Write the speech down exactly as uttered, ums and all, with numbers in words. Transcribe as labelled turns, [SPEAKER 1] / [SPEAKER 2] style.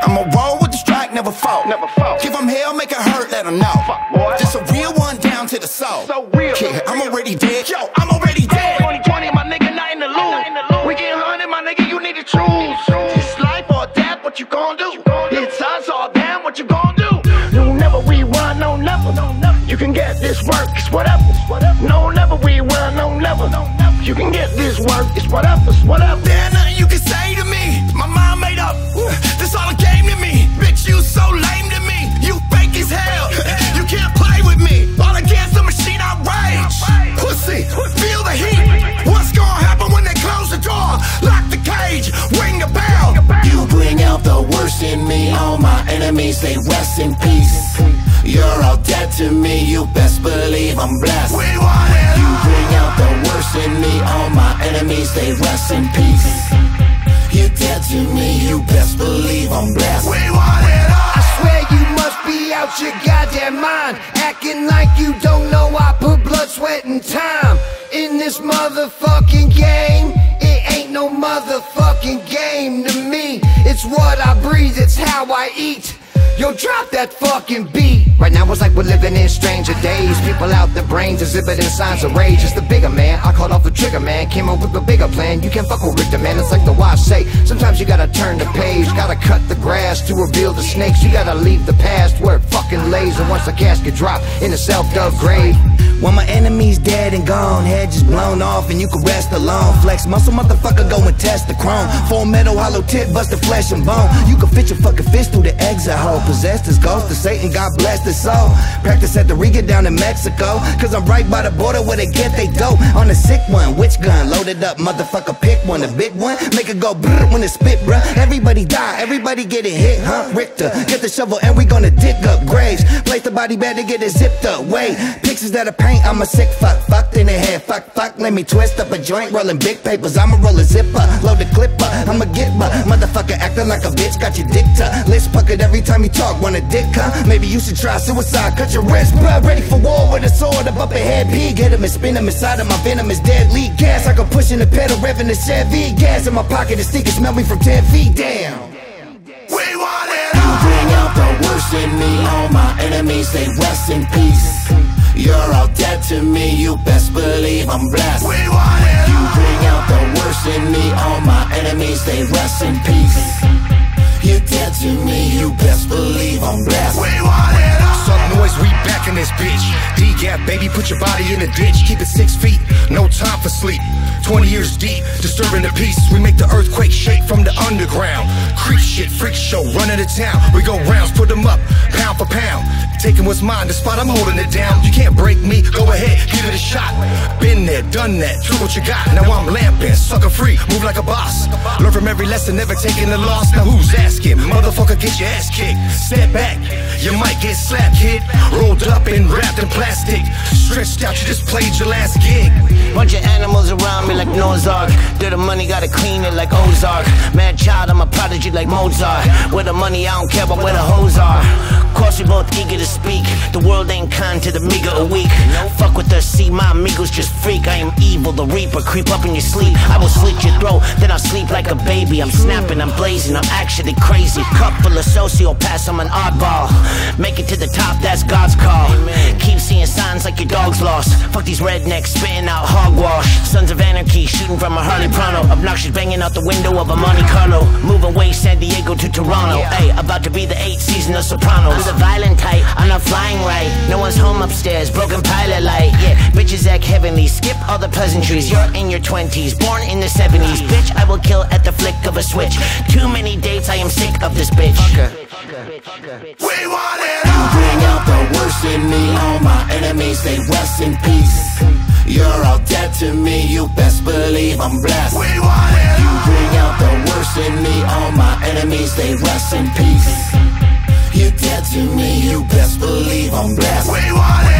[SPEAKER 1] I'ma roll with the strike, never fall. Never fall. Give them hell, make it hurt, let them know. Fuck, boy. Just a real one down to the soul. So real. Yeah, I'm already dead. Yo, I'm already dead. twenty twenty, my nigga, not in the loop. We get hunted, my nigga, you need to choose. It's life or death, what you gon' do? It's us or them, what you gon' do? No, never we run, no, never. You can get this work, it's whatever. No, never we run, no, never. You can get this work, it's whatever, it's whatever. There ain't nothing you can say to me. My mind made up, this all it came to me. Bitch, you so lame to me. You fake as hell, you can't play with me. All against the machine, I rage. Pussy, feel the heat. What's gonna happen when they close the door? Lock the cage, ring the bell. You bring out the worst in me. All my enemies, they rest in peace. You're all dead to me, you best believe I'm blessed. We want it. You bring out the worst in me. All my enemies, they rest in peace. You're dead to me, you best believe I'm blessed. We want it all. I swear you must be out your goddamn mind, acting like you don't know I put blood, sweat, and time in this motherfucking game. It ain't no motherfucking game to me. It's what I breathe, it's how I eat. Yo, drop that fucking beat. Right now it's like we're living in stranger days. People out their brains exhibiting signs of rage. It's the bigger man, I called off the trigger man. Came up with a bigger plan, you can't fuck with Richter, man. It's like the wise say, sometimes you gotta turn the page. Gotta cut the grass to reveal the snakes. You gotta leave the past where it fucking lays. And once the casket drop in a self-dug grave. When my enemy's dead and gone, head just blown off and you can rest alone. Flex muscle, motherfucker, go and test the chrome. Full metal, hollow tip, bust the flesh and bone. You can fit your fucking fist through the exit hole. Possessed as ghost of Satan, God bless his soul. Practice at the Richter down in Mexico, cause I'm right by the border where they get they dope. On the sick one, which gun? Loaded up, motherfucker, pick one. The big one, make it go brrr when it spit, bruh. Everybody die, everybody getting hit, huh? Richter, get the shovel and we gonna dig up graves. Place the body bag to get it zipped up. Wait, pictures that are paint, I'm a sick fuck. Fucked in the head, fuck, fuck. Let me twist up a joint, rolling big papers. I'ma roll a zipper, load the clipper. I'ma get my motherfucker acting like a bitch. Got your dick tucked, lips puckered every time you talk. Want a dick, huh? Maybe you should try suicide. Cut your wrist, bruh. Ready for war with a sword above a head. Pig, hit him and spin him inside of my venom is deadly gas. I go pushing the pedal, revving the Chevy. Gas in my pocket, the stick smell me from ten feet down. We want it all. You bring out the worst in me. All my enemies, they rest in peace. You're all dead to me, you best believe I'm blessed. We want it all. You bring out the worst in me. All my enemies, they rest in peace. You're dead to me, you best believe I'm blessed. We want it all.
[SPEAKER 2] Sub Noize, we back in this bitch. D G A F, baby, put your body in the ditch. Keep it six feet, no time for sleep. Twenty years deep, disturbing the peace. We make the earthquake shake from the underground. Creep shit, freak show, running the town. We go rounds, put them up, pound for pound. Taking what's mine, the spot I'm holding it down. You can't break me, go ahead, give it a shot. Been there, done that, took what you got. Now I'm lamping, sucker free, move like a boss. Learn from every lesson, never taking a loss. Now who's asking? Motherfucker, get your ass kicked. Step back, you might get slapped, kid. Rolled up and wrapped in plastic. Stretched out, you just played your last gig.
[SPEAKER 3] Bunch of animals around me like Noah's Ark. Dirty money, gotta clean it like Ozark. Madchild, I'm a prodigy like Mozart. Where the money, I don't care about where the hoes are. Course we both eager to speak. The world ain't kind to the meager or weak. Fuck with us, see my amigos just freak. I am evil, the reaper, creep up in your sleep. I will slit your throat, then I'll sleep like a baby. I'm snapping, I'm blazing, I'm actually crazy. Cup full of sociopaths, I'm an oddball. Make it to the top, that's God's call. Keep seeing signs like your dog's lost. Fuck these rednecks, spitting out hogwash. Sons of anarchy, shooting from a Harley Pronto. Obnoxious, banging out the window of a Monte Carlo. Moving away, San Diego to Toronto. Ay, about to be the eighth season of Sopranos. The violent type, I'm not flying right. No one's home upstairs, broken pilot light. Yeah, bitches act heavenly, skip all the pleasantries. You're in your twenties, born in the seventies. Bitch, I will kill at the flick of a switch. Too many dates, I am sick of this bitch.
[SPEAKER 1] We want it all. You bring out the worst in me. All my enemies, they rest in peace. You're all dead to me, you best believe I'm blessed. We want it all. You bring out the worst in me. All my enemies, they rest in peace. You're dead to me, you best believe I'm blessed. We want it.